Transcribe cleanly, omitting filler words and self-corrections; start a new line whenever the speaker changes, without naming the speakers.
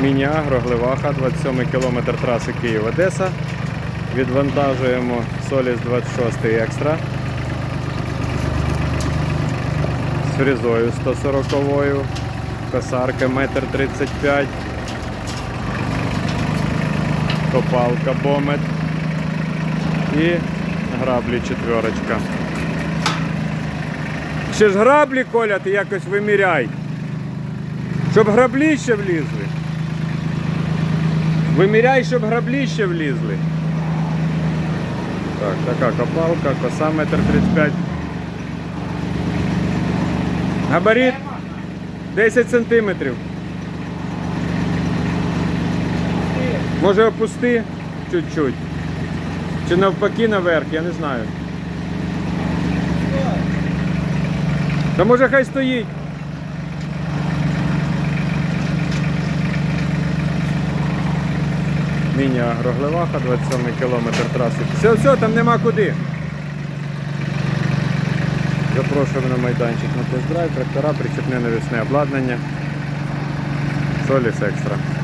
Міні-Агро, Гливаха, 27 кілометр траси Київ-Одеса. Відвантажуємо Соліс 26 екстра з фрезою 140-ю, косарка 1,35 м, копалка Бомет і граблі 4. Ще ж граблі, Коля, ти якось виміряй, щоб граблі ще влізли. Виміряй, щоб граблі ще влізли. Так, така копалка, коса 1,35 м. Габарит 10 сантиметрів. Може опусти чуть-чуть. Чи навпаки наверх, я не знаю. Та може хай стоїть. Міні-Агро, Гливаха, 27 кілометр траси. Все, там нема куди. Запрошуємо на майданчик на тест-драйв, трактора, причепне навісне обладнання. Соліс екстра.